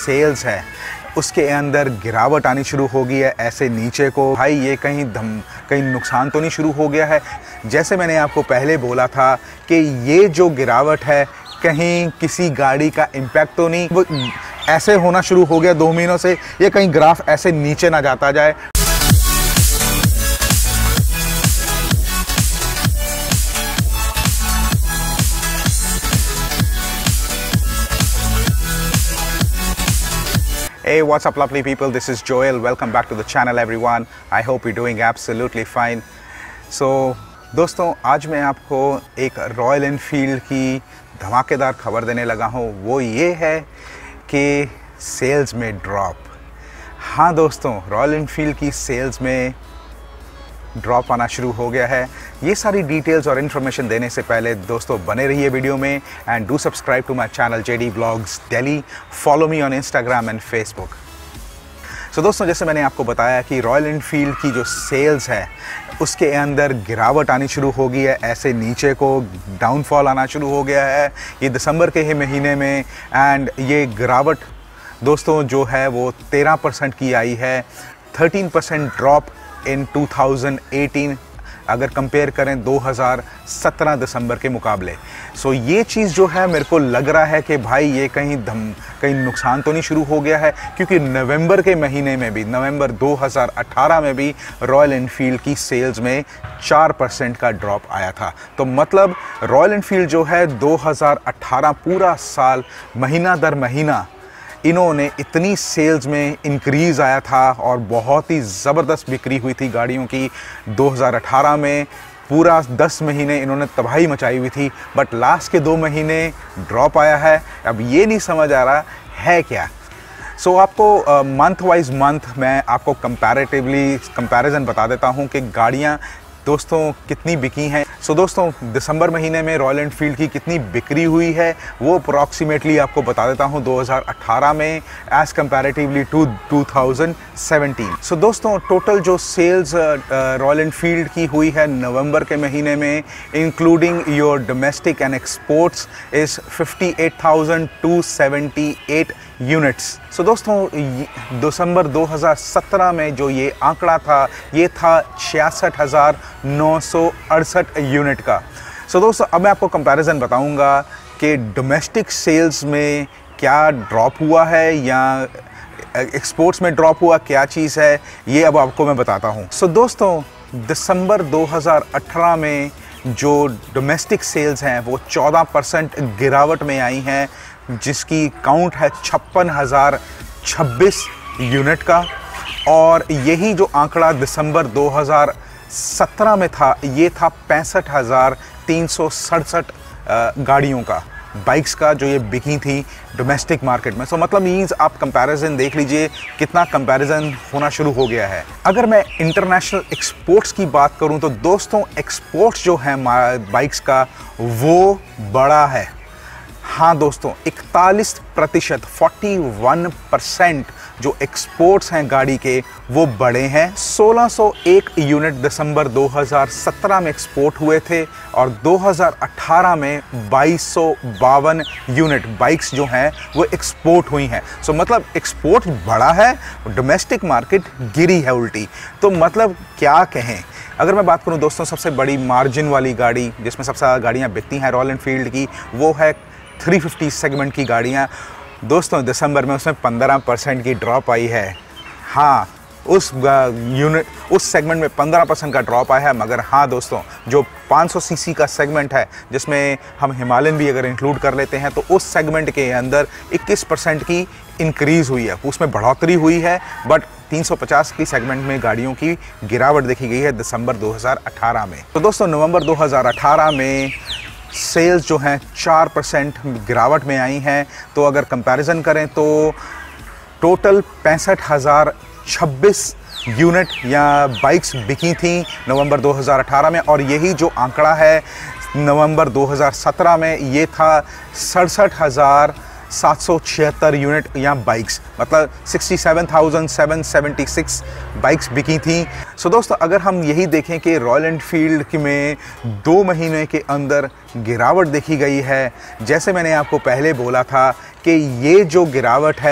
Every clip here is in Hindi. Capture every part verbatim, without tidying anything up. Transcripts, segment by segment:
सेल्स है उसके अंदर गिरावट आनी शुरू हो गई है ऐसे नीचे को। भाई ये कहीं धम कहीं नुकसान तो नहीं शुरू हो गया है? जैसे मैंने आपको पहले बोला था कि ये जो गिरावट है कहीं किसी गाड़ी का इम्पैक्ट तो नहीं, वो ऐसे होना शुरू हो गया दो महीनों से, ये कहीं ग्राफ ऐसे नीचे ना जाता जाए। Hey, what's up lovely people, this is Joel, welcome back to the channel everyone. I hope you're doing absolutely fine. So दोस्तों, आज मैं आपको एक रॉयल एनफील्ड की धमाकेदार खबर देने लगा हूँ। वो ये है कि सेल्स में ड्रॉप। हाँ दोस्तों, रॉयल एनफील्ड की सेल्स में ड्रॉप आना शुरू हो गया है। ये सारी डिटेल्स और इन्फॉर्मेशन देने से पहले दोस्तों बने रहिए वीडियो में and do subscribe to my channel JD vlogs Delhi. Follow me on Instagram and Facebook. So दोस्तों, जैसे मैंने आपको बताया कि रॉयल एनफील्ड की जो सेल्स है उसके अंदर गिरावट आनी शुरू हो गई है, ऐसे नीचे को डाउनफॉल आना शुरू हो गया है ये दिसंबर के ही महीने में। एंड ये गिरावट दोस्तों जो है वो तेरह परसेंट की आई है, thirteen percent drop in two thousand eighteen अगर कंपेयर करें दो हज़ार सत्रह दिसंबर के मुकाबले। सो so, ये चीज़ जो है मेरे को लग रहा है कि भाई ये कहीं धम कहीं नुकसान तो नहीं शुरू हो गया है, क्योंकि नवंबर के महीने में भी, नवंबर दो हज़ार अठारह में भी रॉयल एनफील्ड की सेल्स में चार परसेंट का ड्रॉप आया था। तो मतलब रॉयल एनफील्ड जो है दो हज़ार अठारह पूरा साल महीना दर महीना इन्होंने इतनी सेल्स में इंक्रीज़ आया था और बहुत ही ज़बरदस्त बिक्री हुई थी गाड़ियों की। दो हज़ार अठारह में पूरा दस महीने इन्होंने तबाही मचाई हुई थी, बट लास्ट के दो महीने ड्रॉप आया है। अब ये नहीं समझ आ रहा है क्या। सो so, आपको मंथ वाइज मंथ मैं आपको कंपैरेटिवली कंपैरिजन बता देता हूँ कि गाड़ियाँ दोस्तों कितनी बिकी हैं। सो so, दोस्तों दिसंबर महीने में रॉयल एनफील्ड की कितनी बिक्री हुई है वो अप्रॉक्सीमेटली आपको बता देता हूँ दो हज़ार अठारह में as comparatively to two thousand seventeen. So दोस्तों टोटल जो सेल्स रॉयल एनफील्ड की हुई है नवंबर के महीने में including your domestic and exports is fifty eight thousand two seventy eight units. So दोस्तों दिसंबर दो हज़ार सत्रह में जो ये आंकड़ा था ये था छियासठ हज़ार नौ सौ अड़सठ यूनिट का। सो so, दोस्तों अब मैं आपको कंपैरिजन बताऊंगा कि डोमेस्टिक सेल्स में क्या ड्रॉप हुआ है या एक्सपोर्ट्स में ड्रॉप हुआ, क्या चीज़ है ये अब आपको मैं बताता हूँ। सो so, दोस्तों दिसंबर दो हज़ार अठारह में जो डोमेस्टिक सेल्स हैं वो चौदह परसेंट गिरावट में आई हैं, जिसकी काउंट है छप्पन हज़ार छब्बीस यूनिट का। और यही जो आंकड़ा दिसंबर दो हज़ार सत्रह में था ये था पैंसठ हज़ार तीन सौ सड़सठ गाड़ियों का, बाइक्स का, जो ये बिकी थी डोमेस्टिक मार्केट में। सो so, मतलब मीन्स आप कंपैरिजन देख लीजिए कितना कंपैरिजन होना शुरू हो गया है। अगर मैं इंटरनेशनल एक्सपोर्ट्स की बात करूं तो दोस्तों एक्सपोर्ट्स जो है बाइक्स का वो बड़ा है। हाँ दोस्तों, इकतालीस प्रतिशत इकतालीस परसेंट जो एक्सपोर्ट्स हैं गाड़ी के वो बड़े हैं। सोलह सौ एक यूनिट दिसंबर दो हज़ार सत्रह में एक्सपोर्ट हुए थे और दो हज़ार अठारह में बाईस सौ बावन यूनिट बाइक्स जो हैं वो एक्सपोर्ट हुई हैं। सो मतलब एक्सपोर्ट बड़ा है, डोमेस्टिक मार्केट गिरी है उल्टी। तो मतलब क्या कहें। अगर मैं बात करूं दोस्तों सबसे बड़ी मार्जिन वाली गाड़ी जिसमें सबसे ज़्यादा गाड़ियाँ बिकती हैं रॉयल एनफील्ड की, वो है थ्री फिफ्टी सेगमेंट की गाड़ियाँ। दोस्तों दिसंबर में उसमें पंद्रह परसेंट की ड्रॉप आई है। हाँ, उस यूनिट उस सेगमेंट में पंद्रह परसेंट का ड्रॉप आया है। मगर हाँ दोस्तों, जो पाँच सौ सीसी का सेगमेंट है जिसमें हम हिमालयन भी अगर इंक्लूड कर लेते हैं तो उस सेगमेंट के अंदर इक्कीस परसेंट की इंक्रीज़ हुई है, उसमें बढ़ोतरी हुई है। बट तीन सौ पचास की सेगमेंट में गाड़ियों की गिरावट देखी गई है दिसंबर दो हज़ार अठारह में। तो दोस्तों नवंबर दो हज़ार अठारह में सेल्स जो हैं चार परसेंट गिरावट में आई हैं। तो अगर कंपैरिजन करें तो टोटल पैंसठ हज़ार छब्बीस यूनिट या बाइक्स बिकी थी नवंबर दो हज़ार अठारह में, और यही जो आंकड़ा है नवंबर दो हज़ार सत्रह में ये था सड़सठ हज़ार सात सौ छिहत्तर यूनिट या बाइक्स, मतलब सड़सठ हज़ार सात सौ छिहत्तर बाइक्स बिकी थी। सो दोस्तों अगर हम यही देखें कि रॉयल एनफील्ड में दो महीने के अंदर गिरावट देखी गई है, जैसे मैंने आपको पहले बोला था कि ये जो गिरावट है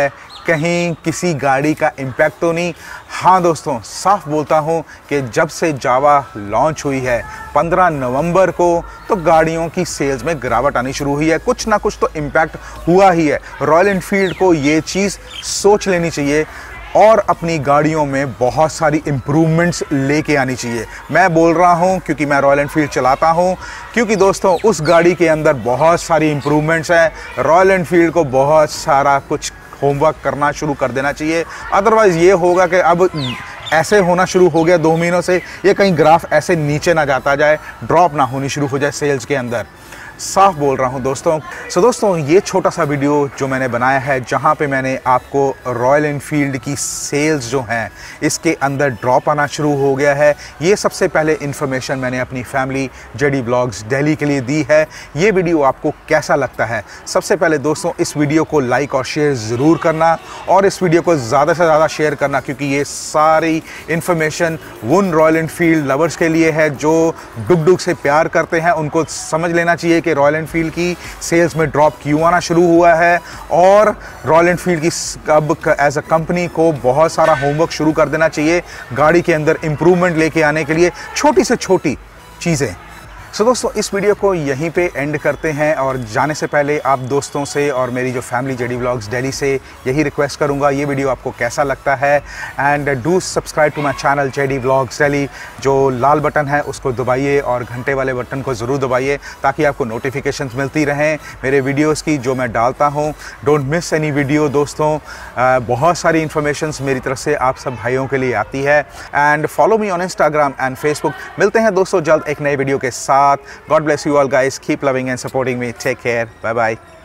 कहीं किसी गाड़ी का इम्पैक्ट तो नहीं। हाँ दोस्तों, साफ बोलता हूँ कि जब से जावा लॉन्च हुई है पंद्रह नवंबर को, तो गाड़ियों की सेल्स में गिरावट आनी शुरू हुई है। कुछ ना कुछ तो इम्पैक्ट हुआ ही है। रॉयल एनफील्ड को ये चीज़ सोच लेनी चाहिए और अपनी गाड़ियों में बहुत सारी इम्प्रूवमेंट्स लेके आनी चाहिए। मैं बोल रहा हूँ क्योंकि मैं रॉयल एनफील्ड चलाता हूँ, क्योंकि दोस्तों उस गाड़ी के अंदर बहुत सारी इम्प्रूवमेंट्स हैं। रॉयल एनफील्ड को बहुत सारा कुछ होमवर्क करना शुरू कर देना चाहिए, अदरवाइज़ ये होगा कि अब ऐसे होना शुरू हो गया दो महीनों से, ये कहीं ग्राफ ऐसे नीचे ना जाता जाए, ड्रॉप ना होनी शुरू हो जाए सेल्स के अंदर। साफ बोल रहा हूँ दोस्तों। सो दोस्तों, ये छोटा सा वीडियो जो मैंने बनाया है, जहाँ पे मैंने आपको रॉयल एनफील्ड की सेल्स जो हैं इसके अंदर ड्रॉप आना शुरू हो गया है, ये सबसे पहले इन्फॉर्मेशन मैंने अपनी फैमिली जेडी ब्लॉग्स दिल्ली के लिए दी है। ये वीडियो आपको कैसा लगता है? सबसे पहले दोस्तों, इस वीडियो को लाइक और शेयर ज़रूर करना, और इस वीडियो को ज़्यादा से ज़्यादा शेयर करना, क्योंकि ये सारी इन्फॉर्मेशन उन रॉयल एनफील्ड लवर्स के लिए है जो डुग डुग से प्यार करते हैं। उनको समझ लेना चाहिए कि रॉयल एनफील्ड की सेल्स में ड्रॉप क्यों आना शुरू हुआ है, और रॉयल एनफील्ड की अब एज अ कंपनी को बहुत सारा होमवर्क शुरू कर देना चाहिए गाड़ी के अंदर इंप्रूवमेंट लेके आने के लिए, छोटी से छोटी चीज़ें। सो so, दोस्तों, इस वीडियो को यहीं पे एंड करते हैं, और जाने से पहले आप दोस्तों से और मेरी जो फैमिली जेडी व्लॉग्स दिल्ली से यही रिक्वेस्ट करूंगा, ये वीडियो आपको कैसा लगता है, and do subscribe to my channel JD vlogs Delhi. जो लाल बटन है उसको दबाइए और घंटे वाले बटन को ज़रूर दबाइए, ताकि आपको नोटिफिकेशंस मिलती रहें मेरे वीडियोज़ की जो मैं डालता हूँ। डोंट मिस एनी वीडियो दोस्तों। आ, बहुत सारी इन्फॉर्मेशंस मेरी तरफ से आप सब भाइयों के लिए आती है। And follow me on Instagram and Facebook. मिलते हैं दोस्तों जल्द एक नए वीडियो के साथ। God bless you all guys. Keep loving and supporting me. Take care. Bye bye.